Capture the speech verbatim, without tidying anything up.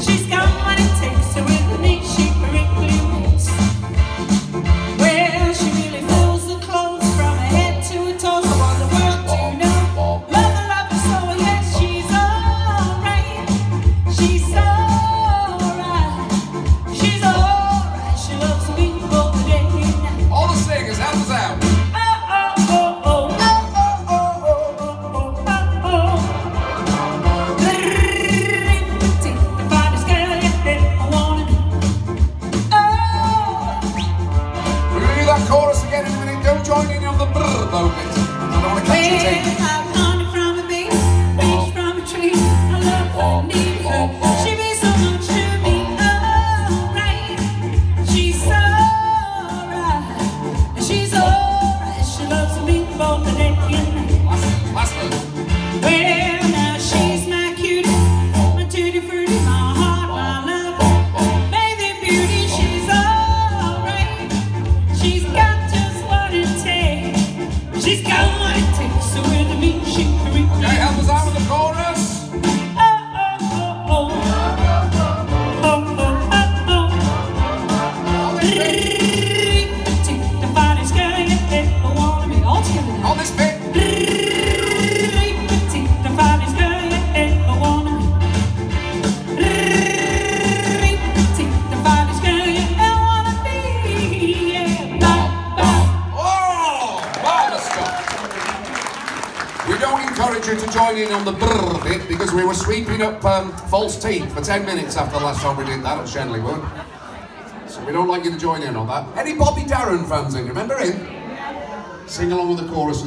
She's got what it takes, so with me she correctly waits. Well, she really fills the clothes from her head to her toes. I want the world to know. Love her, love her so, yes, she's alright. She's alright. She's alright. She loves me both day and night. All the singers, help us out. Chorus again in a minute. Don't join in on the brrr though bit. I don't want to catch your teeth. Well, I'm honey from a bee, peach from a tree. I love her, need her. She means so much to me. Alright, she's alright. She's alright. She loves me both the day and night. Last one. Well, now she's my cutie, my tutti frutti, my heart, my love, baby beauty. She's alright. She's got She's got what it takes, so with me she can reach. Okay, help us out with the chorus. Oh, oh, oh, oh. Oh, oh, oh, oh. The finest girl you ever wanted me. All together now. On this bit. The finest girl you ever wanted me. The finest girl you ever wanna be. Yeah, bye, bye. We don't encourage you to join in on the brrr bit because we were sweeping up um, false teeth for ten minutes after the last time we did that at Shenley Wood. So we don't like you to join in on that. Any Bobby Darin fans in? Remember him? Sing along with the chorus.